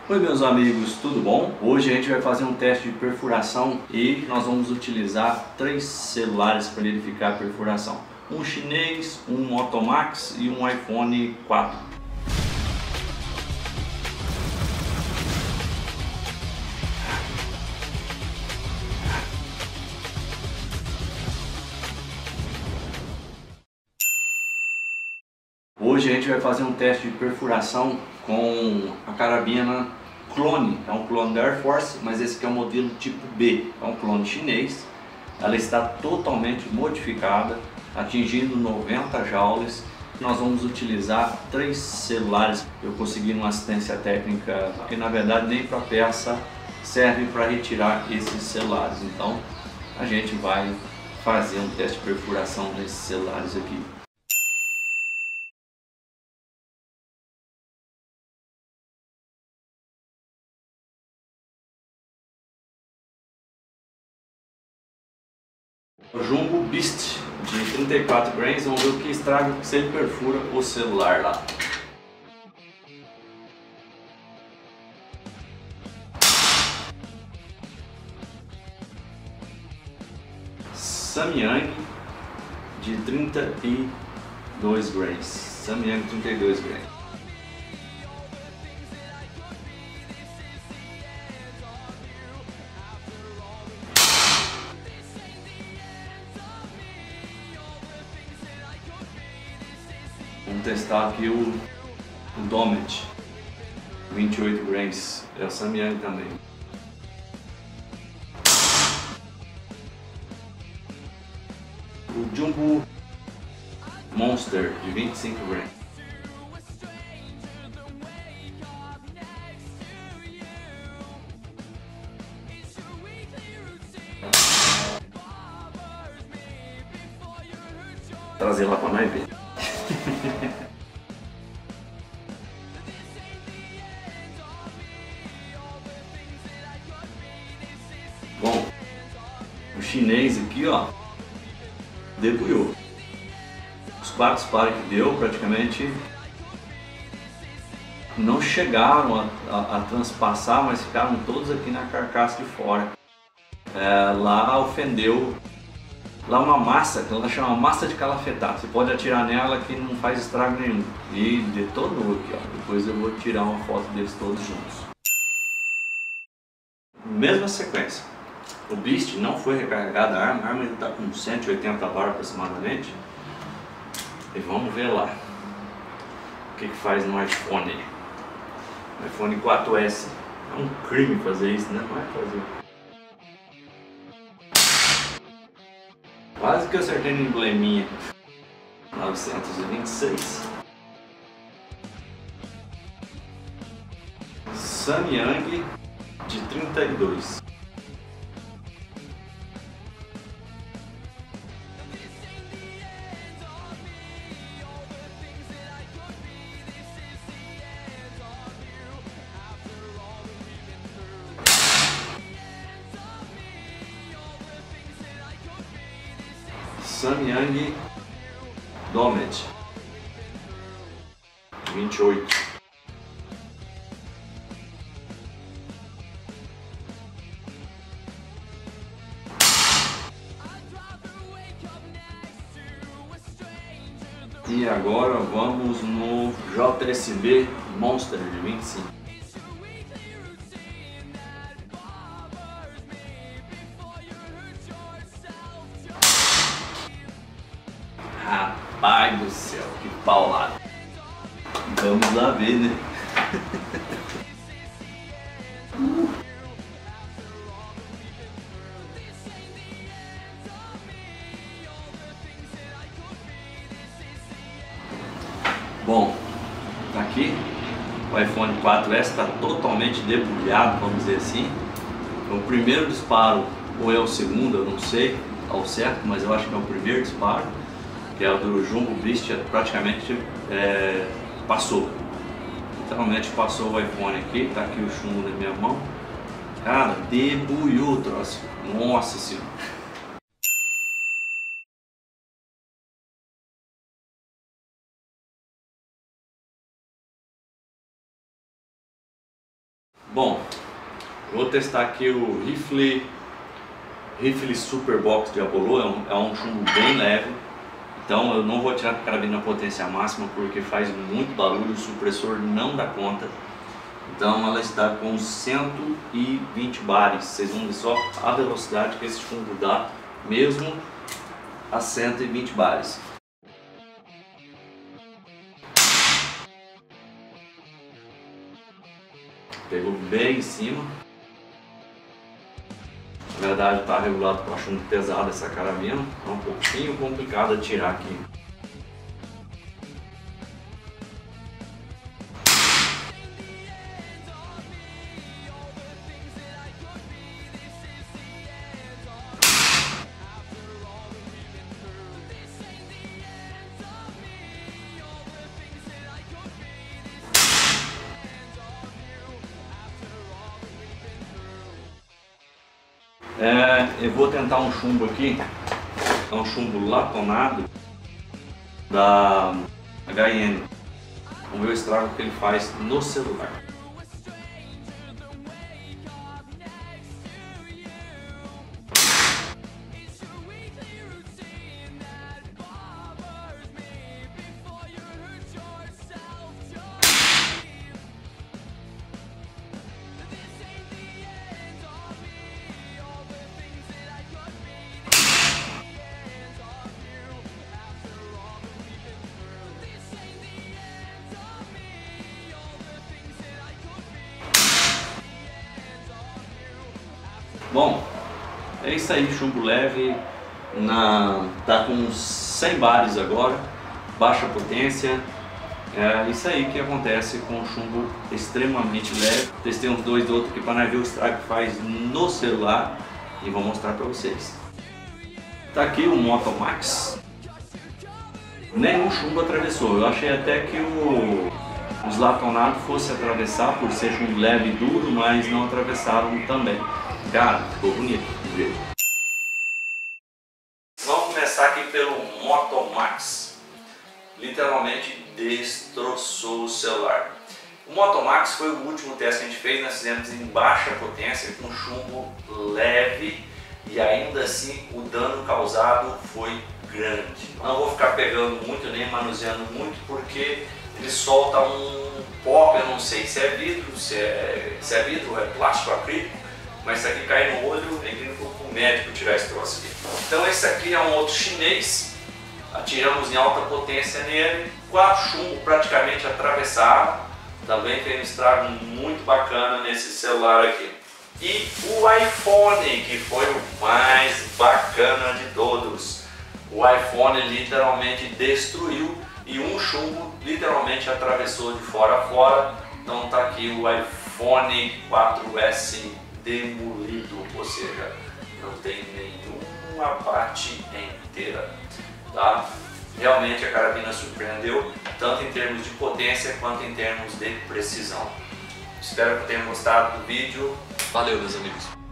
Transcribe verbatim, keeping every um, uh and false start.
Oi meus amigos, tudo bom? Hoje a gente vai fazer um teste de perfuração e nós vamos utilizar três celulares para verificar a perfuração. Um chinês, um Moto Max e um iPhone quatro. Hoje a gente vai fazer um teste de perfuração com a carabina clone. É um clone da Air Force, mas esse aqui é o modelo tipo B. É um clone chinês. Ela está totalmente modificada, atingindo noventa joules. Nós vamos utilizar três celulares. Eu consegui uma assistência técnica que na verdade nem para peça serve para retirar esses celulares. Então a gente vai fazer um teste de perfuração desses celulares aqui. O Jumbo Beast de trinta e quatro grains, vamos ver o que estraga se ele perfura o celular lá. Samyang de trinta e dois grains. Samyang trinta e dois grains. Vamos testar aqui o, o Domet, vinte e oito grains, é o Samyang também. O Jumbo Monster de vinte e cinco grains. Trazer lá para nós ver. Bom, o chinês aqui, ó, debulhou. Os quatro disparos que deu praticamente não chegaram a, a, a transpassar, mas ficaram todos aqui na carcaça de fora. É, lá ofendeu. Lá uma massa, que ela chama massa de calafetar. Você pode atirar nela que não faz estrago nenhum. E detonou aqui, ó. Depois eu vou tirar uma foto deles todos juntos. Mesma sequência. O Beast não foi recarregada a arma. A arma ainda está com cento e oitenta bar aproximadamente. E vamos ver lá o que, que faz no iPhone. No iPhone quatro S. É um crime fazer isso, né? Não é fazer. Quase que eu acertei no embleminha. novecentos e vinte e seis. Samyang de trinta e dois. Samyang Domet vinte e oito. E agora vamos no J S B Monster de vinte e cinco. Rapaz do céu, que paulada. Vamos lá ver, né? Bom, tá aqui. O iPhone quatro S está totalmente debulhado, vamos dizer assim. O primeiro disparo, ou é o segundo, eu não sei ao certo, mas eu acho que é o primeiro disparo, que é o do Jumbo Beast, praticamente é, passou. Literalmente passou o iPhone aqui, tá aqui o chumbo na minha mão. Cara, debulhou o troço. Nossa senhora. Bom, vou testar aqui o rifle, rifle Super Box de Apollo. É um, é um chumbo bem leve, então eu não vou tirar a carabina na potência máxima porque faz muito barulho, o supressor não dá conta. Então ela está com cento e vinte bares, vocês vão ver só a velocidade que esse chumbo dá, mesmo a cento e vinte bares. Pegou bem em cima. Na verdade está regulado para chumbo pesado essa carabina, é um pouquinho complicado de tirar aqui. É, eu vou tentar um chumbo aqui, é um chumbo latonado da H N. Vamos ver o estrago que ele faz no celular. Bom, é isso aí, chumbo leve, na, tá com cem bares agora, baixa potência. É isso aí que acontece com um chumbo extremamente leve. Testei uns dois outros aqui para ver o estrago que faz no celular e vou mostrar para vocês. Tá aqui o Moto Max, nenhum chumbo atravessou. Eu achei até que o os latonados fosse atravessar por ser chumbo leve e duro, mas não atravessaram também. Cara, ficou bonito de ver. Vamos começar aqui pelo Moto Max. Literalmente destroçou o celular. O Moto Max foi o último teste que a gente fez. Nós fizemos em baixa potência com chumbo leve e ainda assim o dano causado foi grande. Não vou ficar pegando muito nem manuseando muito porque ele solta um pó. Eu não sei se é vidro, se é, se é vidro ou é plástico acrílico. Mas isso aqui cai no olho, tem que ir para o médico tirar esse troço aqui. Então esse aqui é um outro chinês, atiramos em alta potência nele, quatro chumbos praticamente atravessaram, também tem um estrago muito bacana nesse celular aqui. E o iPhone, que foi o mais bacana de todos. O iPhone literalmente destruiu e um chumbo literalmente atravessou de fora a fora. Então tá aqui o iPhone quatro S demolido, ou seja, não tem nenhuma parte inteira, tá? Realmente a carabina surpreendeu, tanto em termos de potência quanto em termos de precisão. Espero que tenham gostado do vídeo. Valeu, meus amigos!